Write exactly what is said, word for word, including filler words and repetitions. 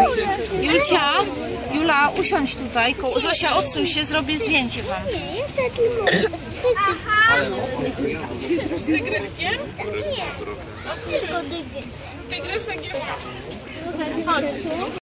Julcia, Jula, usiądź tutaj. Zosia, odsuń się, zrobię zdjęcie wam. Z tygryskiem? Nie. Tylko tygrys. Tygrysek jest...